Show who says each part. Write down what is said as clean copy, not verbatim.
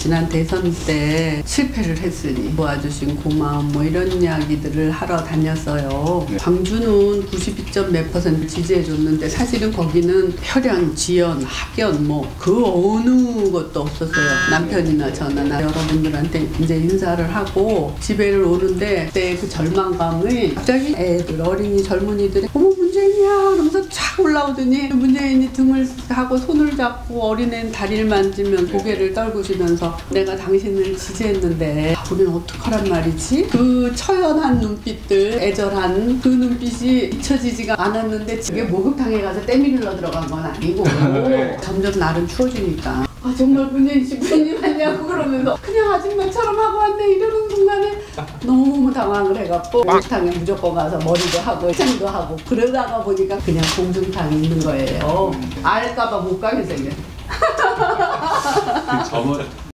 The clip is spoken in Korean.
Speaker 1: 지난 대선 때 실패를 했으니 도와주신 고마움 뭐 이런 이야기들을 하러 다녔어요.
Speaker 2: 네.
Speaker 1: 광주는 92점 몇 % 지지해줬는데 사실은 거기는 혈연, 지연, 학연 뭐 그 어느 것도 없었어요. 남편이나 저나 여러분들한테 이제 인사를 하고 집에를 오는데 그때 그 절망감을 갑자기 애들, 어린이, 젊은이들이 어머 문재인이야 그러면서 쫙 올라오더니 문재인이 등을 하고 손을 잡고 어린애는 다리를 만지면 고개를 떨구시면서 내가 당신을 지지했는데 우리는 어떡하란 말이지? 그 처연한 눈빛들, 애절한 그 눈빛이 잊혀지지가 않았는데 그게 목욕탕에 가서 때밀러 들어간 건 아니고 점점 날은 추워지니까 아 정말 문재인 씨 부인이 맞냐고 그러면서 그냥 아줌마처럼 하고 왔네 이러는 순간에 너무 당황을 해갖고 목욕탕에 무조건 가서 머리도 하고 짱도 하고 그러다가 보니까 그냥 공중탕이 있는 거예요. 알까봐 못 가게 생겼어요.